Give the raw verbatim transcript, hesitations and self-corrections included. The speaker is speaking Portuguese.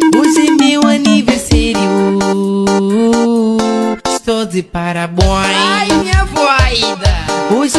Hoje é meu aniversário, estou de parabéns. Ai, minha voida. Hoje